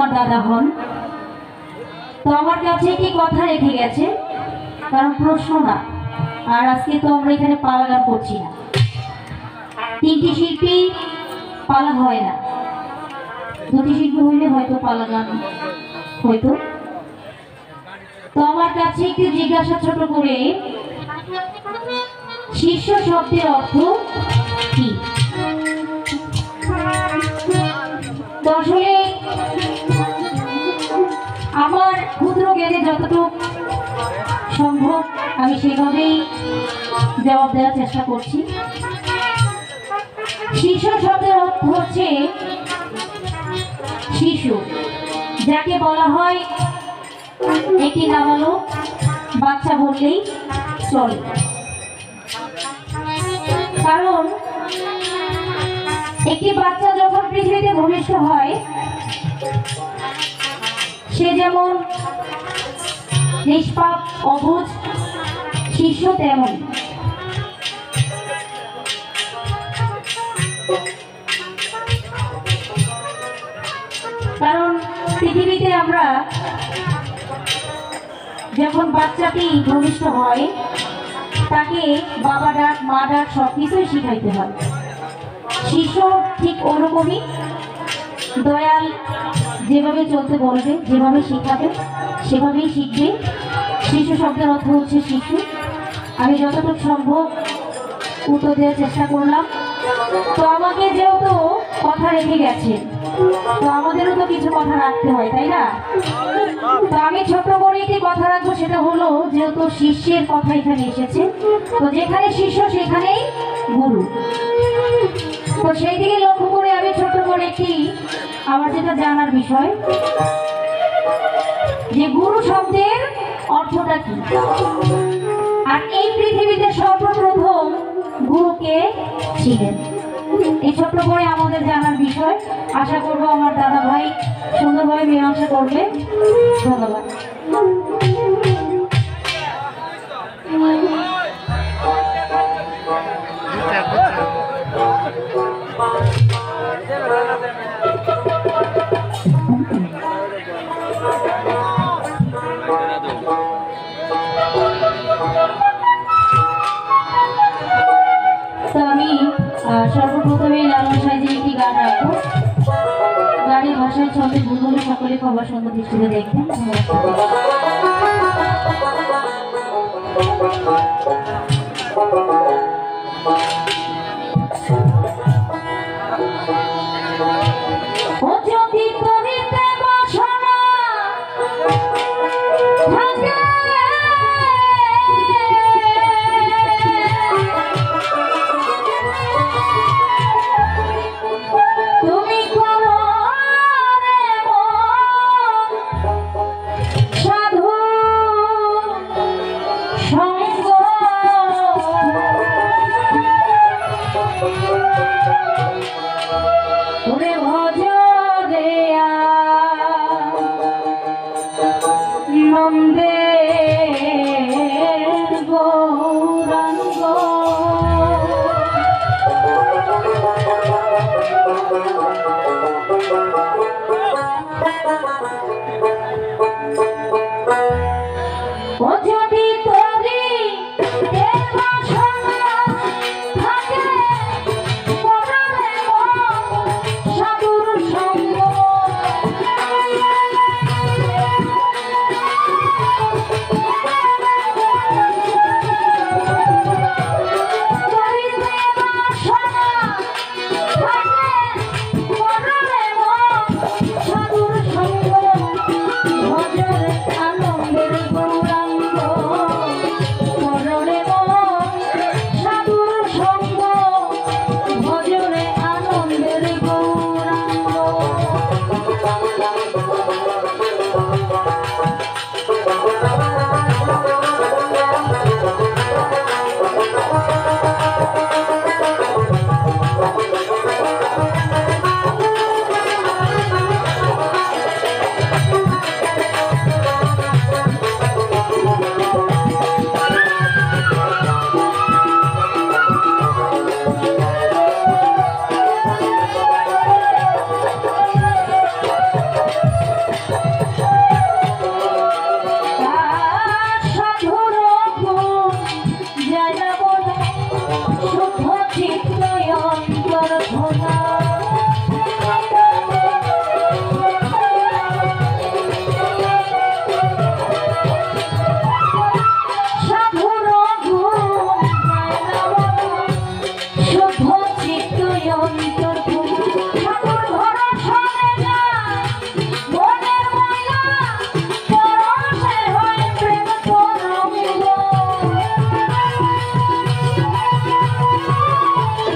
আমার দাদা হন। তো আমার কাছে কি কথা রেখে গেছে, কারণ প্রশ্ন না। আর আজকে তো আমরা এখানে পালা গান করছি না, তিনটি শিল্পী পালা হয় না, দুটি শিল্পী হইলে হয়তো পালা গান হয়তো। তো আমার কাছে একটু জিজ্ঞাসা ছোট করে, শিষ্য শব্দের অর্থ কি? তো আসলে আমার ক্ষুদ্র জ্ঞানে যতটুকু সম্ভব আমি সেভাবেই জবাব দেওয়ার চেষ্টা করছি। শিশু শব্দের অর্থ হচ্ছে শিশু, যাকে বলা হয় একটি নাবালক বাচ্চা বললেই চলে। কারণ একটি বাচ্চা যখন পৃথিবীতে ভূমিষ্ঠ হয়, সে যেমন নিষ্পাপ অবুঝ শিশু, তেমন কারণ পৃথিবীতে আমরা যখন বাচ্চাটি ভূমিষ্ঠ হয়, তাকে বাবা ডাক মা ডাক সব কিছুই শিখাইতে হয়। শিশু ঠিক ওরকমই, দয়াল যেভাবে চলতে বলবে, যেভাবে শিখাবে সেভাবেই শিখবে। শিশু শব্দের অর্থ হচ্ছে শিশু। আমি যতটুকু সম্ভব উত্তর দেওয়ার চেষ্টা করলাম। তো আমাকে যেহেতু কথা রেখে গেছে, তো আমাদেরও তো কিছু কথা রাখতে হয়, তাই না? তো আমি ছোট করে একটি কথা রাখবো, সেটা হলো যেহেতু শিষ্যের কথা এখানে এসেছে, তো যেখানে শিষ্য সেখানেই গুরু। তো সেই দিকে লক্ষ্য করে আমি ছোট করে একটি আমার যেটা জানার বিষয়, যে গুরু শব্দের অর্থটা কি, আর এই পৃথিবীতে সর্বপ্রথম গুরুকে ছিলেন, এই ছোট্ট করে আমাদের জানার বিষয়। আশা করব আমার দাদা ভাই সুন্দরভাবে মীমাংসা করবে। ধন্যবাদ। তো আমি সর্বপ্রথমে লালন সাহেবের একটি গান রাখবো। গানের ভাষায় ছন্দে ভুলগুলো সকলে খবর সুন্দর দৃষ্টিতে দেখবেন। শুদ্ধ চিত্ত অন্তর ঘোলা সাধুর গুণ গায় না মন, শুদ্ধ চিত্ত অন্তর ঘোলা ঠাকুর ভরসনে যায় মনের ময়লা পরশে হয় প্রেম তরঙ্গ।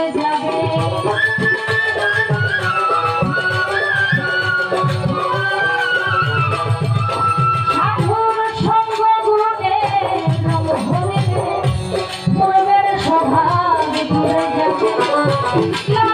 যাবে। সাধুর সঙ্গ গুণের রঙ হরিবে, পূর্বের স্বভাব ঘুরে যাবে।